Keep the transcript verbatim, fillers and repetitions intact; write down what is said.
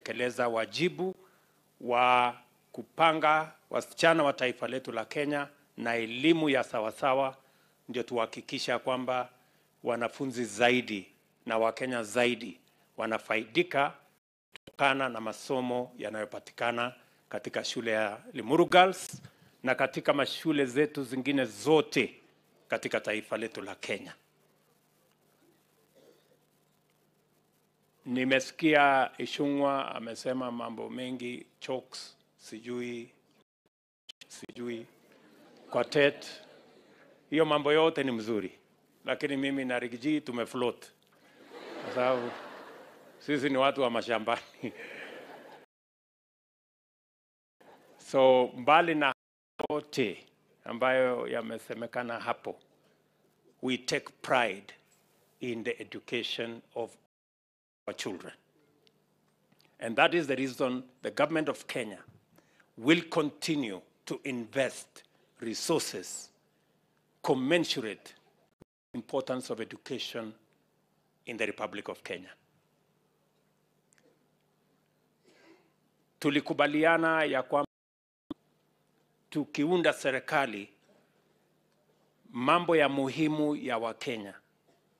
kutekeleza wajibu wa kupanga wasichana wa taifa letu la Kenya na elimu ya sawasawa, ndio tuhakikisha kwamba wanafunzi zaidi na Wakenya zaidi wanafaidika kutokana na masomo yanayopatikana katika shule ya Limuru Girls na katika mashule zetu zingine zote katika taifa letu la Kenya. Nimesikia Ichungwa amesema mambo mengi, chokes, sijui, sijui, quartet. Hiyo mambo yote ni mzuri. Lakini mimi na Riggy tume-float. Kwa sababu sisi ni watu wa mashambani. So mbali na yote ambayo yamesemekana hapo, we take pride in the education of our children. And that is the reason the government of Kenya will continue to invest resources commensurate with the importance of education in the Republic of Kenya. Tulikubaliana ya kwamba tukiunda serikali, mambo ya muhimu ya Wakenya